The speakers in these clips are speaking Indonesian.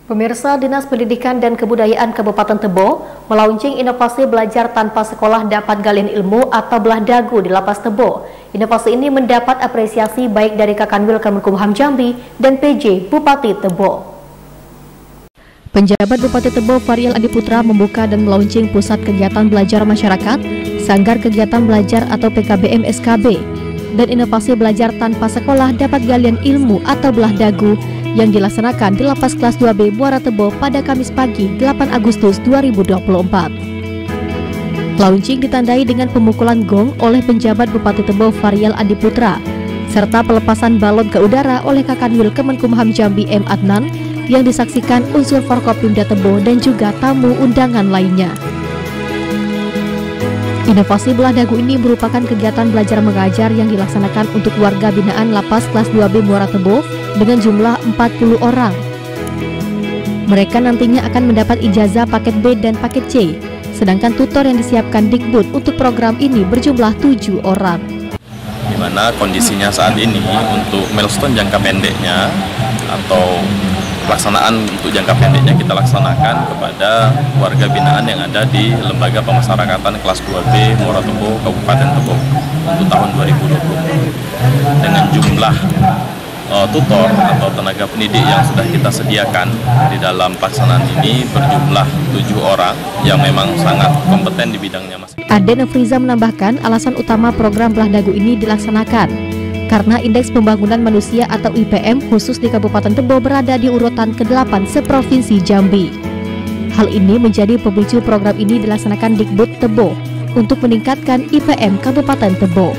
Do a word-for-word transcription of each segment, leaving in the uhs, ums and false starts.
Pemirsa, Dinas Pendidikan dan Kebudayaan Kabupaten Tebo melaunching inovasi belajar tanpa sekolah dapat galian ilmu atau belah dagu di Lapas Tebo. Inovasi ini mendapat apresiasi baik dari Kakanwil Kemenkumham Jambi dan P J Bupati Tebo. Penjabat Bupati Tebo Varial Adiputra membuka dan melaunching Pusat Kegiatan Belajar Masyarakat, Sanggar Kegiatan Belajar atau P K B M S K B, dan inovasi belajar tanpa sekolah dapat galian ilmu atau belah dagu yang dilaksanakan di Lapas Kelas dua B Muara Tebo pada Kamis pagi delapan Agustus dua ribu dua puluh empat. Launching ditandai dengan pemukulan gong oleh penjabat Bupati Tebo Varial Adiputra, serta pelepasan balon ke udara oleh Kakanwil Kemenkumham Jambi M. Adnan yang disaksikan unsur Forkopimda Tebo dan juga tamu undangan lainnya. Inovasi belah dagu ini merupakan kegiatan belajar mengajar yang dilaksanakan untuk warga binaan Lapas Kelas dua B Muara Tebo dengan jumlah empat puluh orang. Mereka nantinya akan mendapat ijazah paket B dan paket C, sedangkan tutor yang disiapkan Dikbud untuk program ini berjumlah tujuh orang. Di mana kondisinya saat ini untuk milestone jangka pendeknya atau pelaksanaan untuk jangka pendeknya kita laksanakan kepada warga binaan yang ada di Lembaga Pemasyarakatan Kelas dua B Muara Tebo, Kabupaten Tebo untuk tahun dua ribu dua puluh dengan jumlah uh, tutor atau tenaga pendidik yang sudah kita sediakan di dalam pelaksanaan ini berjumlah tujuh orang yang memang sangat kompeten di bidangnya masing. Aden Friza menambahkan alasan utama program belah dagu ini dilaksanakan karena Indeks Pembangunan Manusia atau I P M khusus di Kabupaten Tebo berada di urutan kedelapan seprovinsi Jambi. Hal ini menjadi pemicu program ini dilaksanakan Dikbud Tebo untuk meningkatkan I P M Kabupaten Tebo.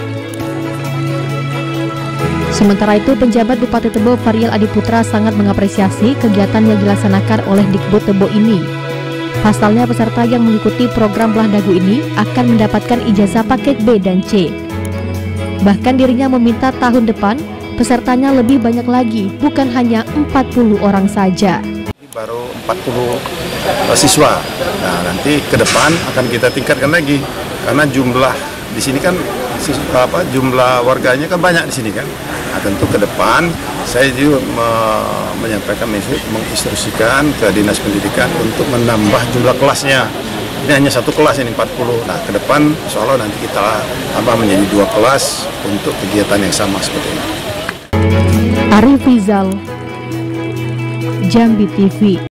Sementara itu, penjabat Bupati Tebo Varial Adiputra sangat mengapresiasi kegiatan yang dilaksanakan oleh Dikbud Tebo ini. Pasalnya, peserta yang mengikuti program belah dagu ini akan mendapatkan ijazah paket B dan C. Bahkan dirinya meminta tahun depan pesertanya lebih banyak lagi, bukan hanya empat puluh orang saja. Baru empat puluh siswa. Nah, nanti ke depan akan kita tingkatkan lagi karena jumlah di sini kan siswa, apa jumlah warganya kan banyak di sini kan. Nah, tentu ke depan saya juga me menyampaikan menginstruksikan ke Dinas Pendidikan untuk menambah jumlah kelasnya. Ini hanya satu kelas ini empat puluh. Nah, ke depan insya Allah nanti kita tambah menjadi dua kelas untuk kegiatan yang sama seperti ini. Arif Rizal, Jambi T V.